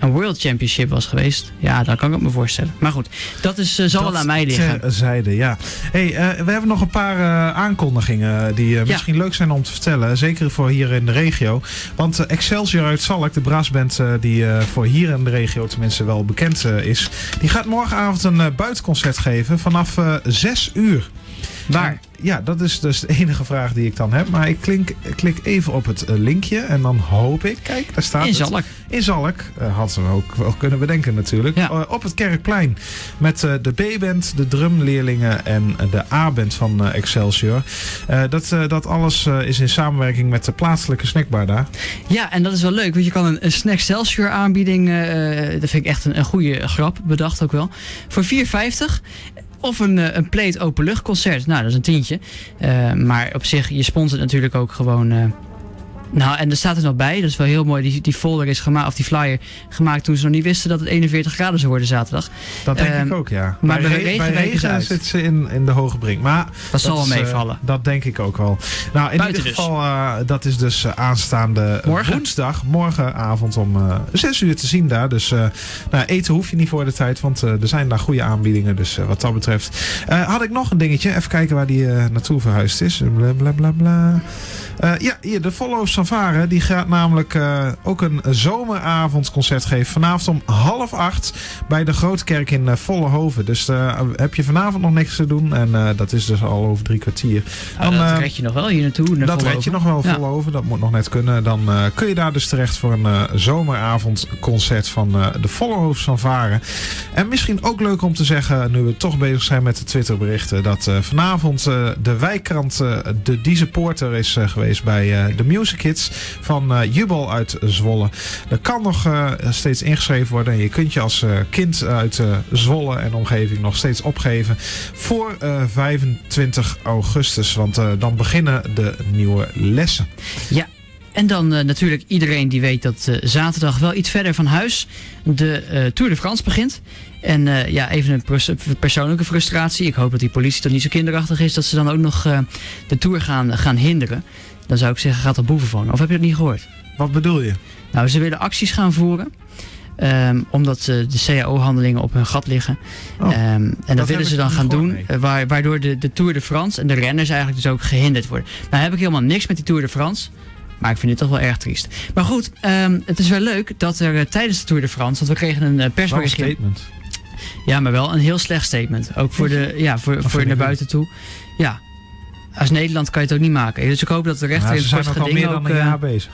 een World Championship was geweest. Ja, dat kan ik me voorstellen. Maar goed, dat is, uh, zal wel aan mij liggen. Terzijde, ja. Hey, uh, we hebben nog een paar uh, aankondigingen die uh, ja. misschien leuk zijn om te vertellen. Zeker voor hier in de regio. Want uh, Excelsior uit Zalk, de brassband uh, die uh, voor hier in de regio tenminste wel bekend uh, is. Die gaat morgenavond een uh, buitenconcert geven vanaf uh, zes uur. Waar? Ja, dat is dus de enige vraag die ik dan heb. Maar ik klink, klik even op het linkje en dan hoop ik... Kijk, daar staat In het. Zalk. In Zalk. Uh, had ze ook wel kunnen bedenken natuurlijk. Ja. Uh, op het Kerkplein. Met uh, de B-band, de drumleerlingen en de A-band van uh, Excelsior. Uh, dat, uh, dat alles uh, is in samenwerking met de plaatselijke snackbar daar. Ja, en dat is wel leuk. Want je kan een, een Snack Excelsior aanbieding... Uh, dat vind ik echt een, een goede grap. Bedacht ook wel. Voor vier vijftig... Of een, een plate openluchtconcert. Nou, dat is een tientje. Uh, maar op zich, je sponsort natuurlijk ook gewoon... Uh, nou, en er staat er nog bij. Dat is wel heel mooi. Die, die folder is gemaakt, of die flyer gemaakt toen ze nog niet wisten dat het eenenveertig graden zou worden zaterdag. Dat denk uh, ik ook, ja. Maar bij de re- regen, bij regen zit ze in, in de hoge brink. Maar dat, dat zal wel is, meevallen. Uh, dat denk ik ook wel. Nou, in Buiten ieder dus. geval, uh, dat is dus uh, aanstaande Morgen? woensdag. Morgenavond om uh, zes uur te zien daar. Dus uh, nou, eten hoef je niet voor de tijd. Want uh, er zijn daar goede aanbiedingen. Dus uh, wat dat betreft. Uh, had ik nog een dingetje. Even kijken waar die uh, naartoe verhuisd is. Bla bla bla bla. Uh, ja, hier, de Follow Savare. Die gaat namelijk uh, ook een zomeravondconcert geven. Vanavond om half acht bij de Grote Kerk in uh, Vollenhoven. Dus uh, heb je vanavond nog niks te doen. En uh, dat is dus al over drie kwartier. Dan, uh, dat red je nog wel hier naartoe. Naar dat red je nog wel ja. Vollenhoven. Dat moet nog net kunnen. Dan uh, kun je daar dus terecht voor een uh, zomeravondconcert van uh, de Vollenhoven Savare. En misschien ook leuk om te zeggen, nu we toch bezig zijn met de Twitterberichten, dat uh, vanavond uh, de wijkkrant uh, de Diese Porter is uh, geweest bij uh, de Music Hits van uh, Jubel uit Zwolle. Er kan nog uh, steeds ingeschreven worden en je kunt je als uh, kind uit uh, Zwolle en omgeving nog steeds opgeven voor uh, vijfentwintig augustus, want uh, dan beginnen de nieuwe lessen. Ja. En dan uh, natuurlijk iedereen die weet dat uh, zaterdag wel iets verder van huis de uh, Tour de France begint. En uh, ja, even een pers- persoonlijke frustratie. Ik hoop dat die politie toch niet zo kinderachtig is dat ze dan ook nog uh, de Tour gaan, gaan hinderen. Dan zou ik zeggen, gaat er boeven van. Of heb je dat niet gehoord? Wat bedoel je? Nou, ze willen acties gaan voeren. Um, omdat uh, de C A O-handelingen op hun gat liggen. Oh, um, en dat, dat willen ze dan gaan doen. Nee. Uh, waar, waardoor de, de Tour de France en de renners eigenlijk dus ook gehinderd worden. Nou heb ik helemaal niks met die Tour de France. Maar ik vind het toch wel erg triest. Maar goed, um, het is wel leuk dat er uh, tijdens de Tour de France... want we kregen een uh, persberichtje. Wel een statement. Ja, maar wel een heel slecht statement. Ook voor, de, ja, voor, voor naar buiten toe. Ja, als Nederland kan je het ook niet maken. Dus ik hoop dat de rechter Ja, in ze het zijn kort nog al geding meer ook... dan een Uh, jaar bezig.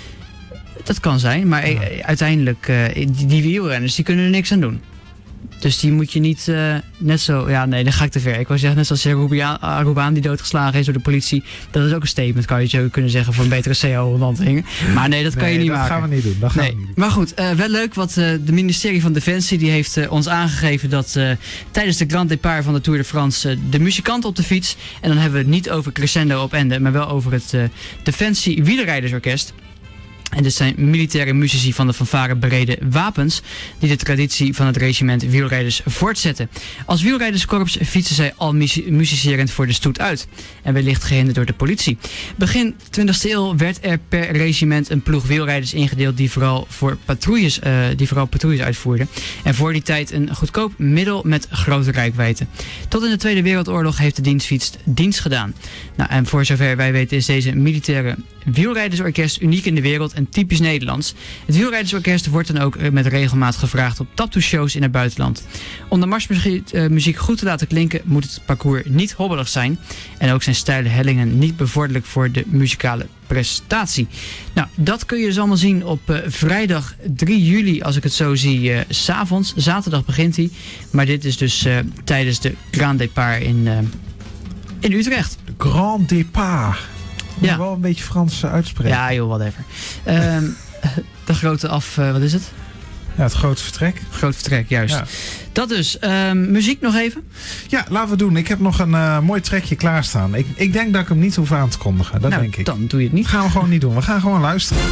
dat kan zijn, maar ja. uh, uiteindelijk... Uh, die, die wielrenners, die kunnen er niks aan doen. Dus die moet je niet uh, net zo... Ja, nee, dan ga ik te ver. Ik wou zeggen, net zoals Arubaan die doodgeslagen is door de politie. Dat is ook een statement, kan je zo kunnen zeggen, voor een betere C A O-onderhandelingen. Maar nee, dat kan nee, je niet dat maken. gaan we niet doen. Dat gaan nee. we niet doen. Maar goed, uh, wel leuk, want uh, de ministerie van Defensie die heeft uh, ons aangegeven dat uh, tijdens de Grand Départ van de Tour de France uh, de muzikanten op de fiets... en dan hebben we het niet over Crescendo op Ende, maar wel over het uh, Defensie Wielerrijdersorkest... En dit zijn militaire muzici van de fanfare Bereden Wapens die de traditie van het regiment wielrijders voortzetten. Als wielrijderskorps fietsen zij al musicerend voor de stoet uit. En wellicht gehinderd door de politie. Begin twintigste eeuw werd er per regiment een ploeg wielrijders ingedeeld die vooral, voor patrouilles, uh, die vooral patrouilles uitvoerden. En voor die tijd een goedkoop middel met grote reikwijdte. Tot in de Tweede Wereldoorlog heeft de dienstfiets dienst gedaan. Nou, en voor zover wij weten is deze militaire wielrijdersorkest uniek in de wereld en typisch Nederlands. Het wielrijdersorkest wordt dan ook met regelmaat gevraagd op taptoe-shows in het buitenland. Om de marsmuziek goed te laten klinken moet het parcours niet hobbelig zijn en ook zijn steile hellingen niet bevorderlijk voor de muzikale prestatie. Nou, dat kun je dus allemaal zien op uh, vrijdag drie juli, als ik het zo zie, uh, 's avonds. Zaterdag begint hij, maar dit is dus uh, tijdens de Grand Départ in, uh, in Utrecht. De Grand Départ. Moet Ja. wel een beetje Frans uh, uitspreken. Ja, joh, whatever. Um, de grote af... Uh, wat is het? Ja, het grote vertrek. Groot vertrek, juist. Ja. Dat dus. Um, muziek nog even? Ja, laten we doen. Ik heb nog een uh, mooi trekje klaarstaan. Ik, ik denk dat ik hem niet hoef aan te kondigen. Dat nou, denk ik. dan doe je het niet. Dat gaan we gewoon niet doen. We gaan gewoon luisteren.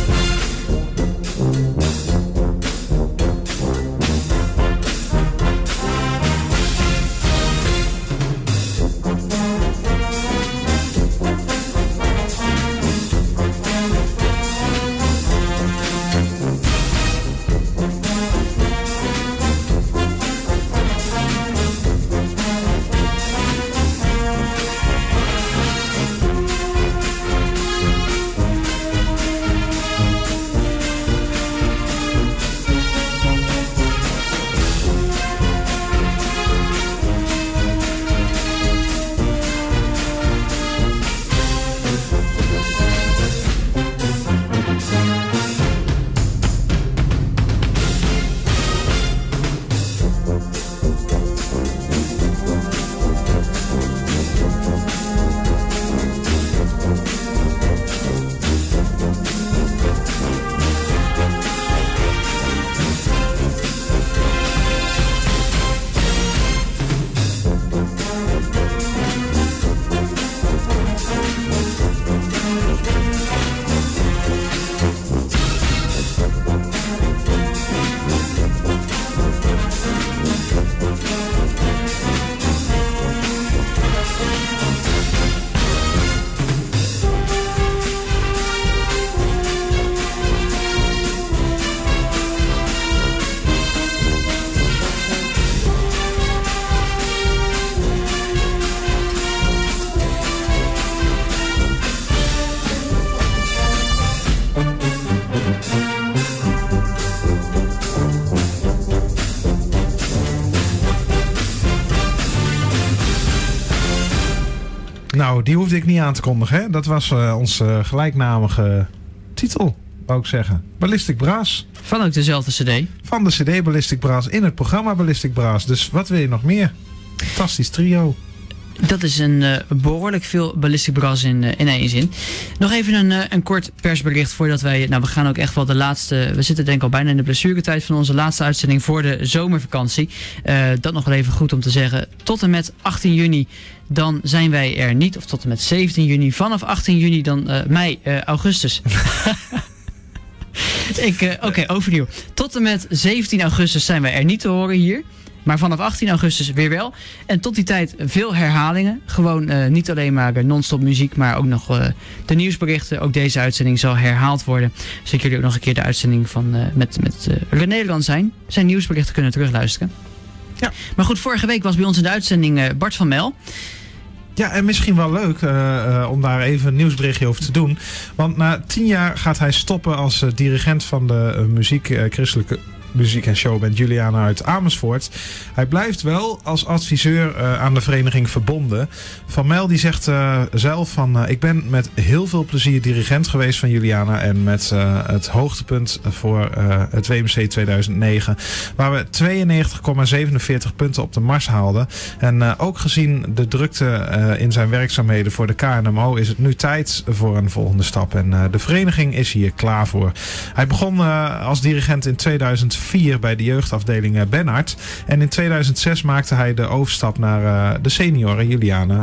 Nou, die hoefde ik niet aan te kondigen. Hè? Dat was uh, onze gelijknamige titel, wou ik zeggen. Ballistic Brass. Van ook dezelfde cd. Van de cd Ballistic Brass in het programma Ballistic Brass. Dus wat wil je nog meer? Fantastisch trio. Dat is een uh, behoorlijk veel Ballistic Brass in, uh, in één zin. Nog even een, uh, een kort persbericht voordat wij... Nou, we gaan ook echt wel de laatste... We zitten denk ik al bijna in de blessuretijd van onze laatste uitzending voor de zomervakantie. Uh, dat nog wel even goed om te zeggen. Tot en met achttien juni, dan zijn wij er niet. Of tot en met zeventien juni. Vanaf achttien juni dan uh, mei, uh, augustus. Ik, uh, Oké, okay, overnieuw. Tot en met zeventien augustus zijn wij er niet te horen hier. Maar vanaf achttien augustus weer wel. En tot die tijd veel herhalingen. Gewoon uh, niet alleen maar uh, non-stop muziek, maar ook nog uh, de nieuwsberichten. Ook deze uitzending zal herhaald worden. Zodat jullie ook nog een keer de uitzending van uh, met, met uh, René Land zijn. Zijn nieuwsberichten kunnen terugluisteren. Ja. Maar goed, vorige week was bij ons in de uitzending uh, Bart van Mel. Ja, en misschien wel leuk uh, uh, om daar even een nieuwsberichtje over te doen. Want na tien jaar gaat hij stoppen als uh, dirigent van de uh, muziek, uh, christelijke muziek- en showband Juliana uit Amersfoort. Hij blijft wel als adviseur uh, aan de vereniging verbonden. Van Mel die zegt uh, zelf van uh, ik ben met heel veel plezier dirigent geweest van Juliana en met uh, het hoogtepunt voor uh, het W M C tweeduizend negen waar we tweeënnegentig komma zevenenveertig punten op de mars haalden. En uh, ook gezien de drukte uh, in zijn werkzaamheden voor de K N M O is het nu tijd voor een volgende stap. En uh, de vereniging is hier klaar voor. Hij begon uh, als dirigent in tweeduizend vier bij de jeugdafdeling Benhart. En in tweeduizend zes maakte hij de overstap naar uh, de senioren Juliana.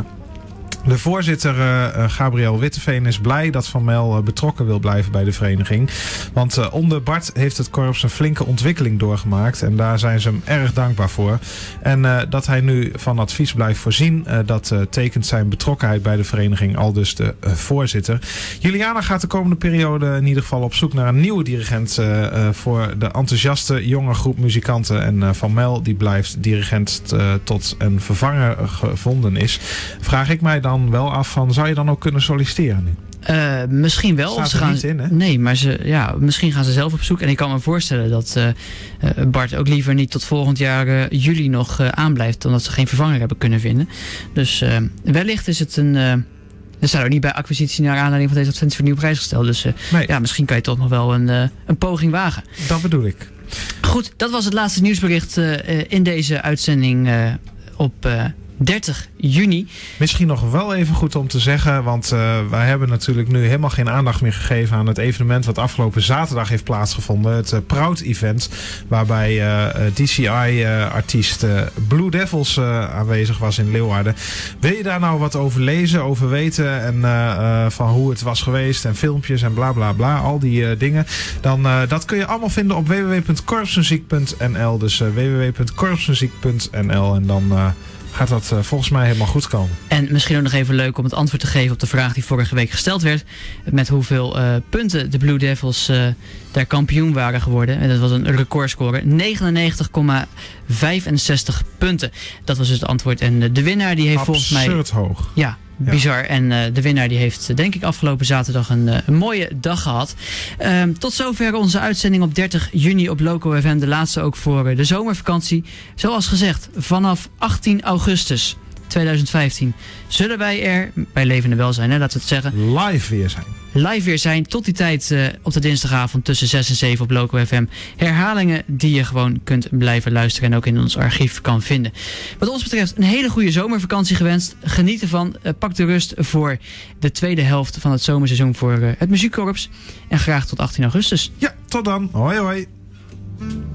De voorzitter uh, Gabriel Witteveen is blij dat Van Mel uh, betrokken wil blijven bij de vereniging. Want uh, onder Bart heeft het korps een flinke ontwikkeling doorgemaakt. En daar zijn ze hem erg dankbaar voor. En uh, dat hij nu van advies blijft voorzien, uh, dat uh, tekent zijn betrokkenheid bij de vereniging, al dus de uh, voorzitter. Juliana gaat de komende periode in ieder geval op zoek naar een nieuwe dirigent uh, uh, voor de enthousiaste jonge groep muzikanten. En uh, Van Mel die blijft dirigent uh, tot een vervanger gevonden is. Vraag ik mij dan wel af van, zou je dan ook kunnen solliciteren nu? Uh, misschien wel. Staat ze er gaan, niet in, hè? Nee, maar ze, ja, misschien gaan ze zelf op zoek. En ik kan me voorstellen dat uh, uh, Bart ook liever niet tot volgend jaar uh, juli nog uh, aanblijft, dan dat ze geen vervanger hebben kunnen vinden. Dus uh, wellicht is het een... Uh, er staat ook niet bij acquisitie naar aanleiding van deze advertentie voor nieuw prijs gesteld. Dus uh, nee. ja, misschien kan je toch nog wel een, uh, een poging wagen. Dat bedoel ik. Goed, dat was het laatste nieuwsbericht uh, uh, in deze uitzending uh, op... Uh, dertig juni. Misschien nog wel even goed om te zeggen, want uh, wij hebben natuurlijk nu helemaal geen aandacht meer gegeven aan het evenement wat afgelopen zaterdag heeft plaatsgevonden. Het uh, Proud-event, waarbij uh, D C I-artiest uh, uh, Blue Devils uh, aanwezig was in Leeuwarden. Wil je daar nou wat over lezen, over weten en uh, uh, van hoe het was geweest en filmpjes en bla bla bla, al die uh, dingen, dan uh, dat kun je allemaal vinden op w w w punt korpsmuziek punt n l. Dus uh, w w w punt korpsmuziek punt n l en dan... Uh, gaat dat uh, volgens mij helemaal goed komen. En misschien ook nog even leuk om het antwoord te geven op de vraag die vorige week gesteld werd. Met hoeveel uh, punten de Blue Devils uh, daar kampioen waren geworden. En dat was een recordscore. negenennegentig komma vijfenzestig punten. Dat was dus het antwoord. En uh, de winnaar die heeft Absurd volgens mij... Absurd hoog. Ja. Ja. Bizar. En uh, de winnaar die heeft denk ik afgelopen zaterdag een, uh, een mooie dag gehad. Uh, tot zover onze uitzending op dertig juni op Loco F M. De laatste ook voor uh, de zomervakantie. Zoals gezegd, vanaf achttien augustus tweeduizend vijftien zullen wij er, bij Levende Welzijn, hè, laten we het zeggen, live weer zijn. Live weer zijn. Tot die tijd uh, op de dinsdagavond tussen zes en zeven op Loco F M. Herhalingen die je gewoon kunt blijven luisteren en ook in ons archief kan vinden. Wat ons betreft een hele goede zomervakantie gewenst. Geniet ervan. Uh, pak de rust voor de tweede helft van het zomerseizoen voor uh, het muziekkorps. En graag tot achttien augustus. Ja, tot dan. Hoi hoi.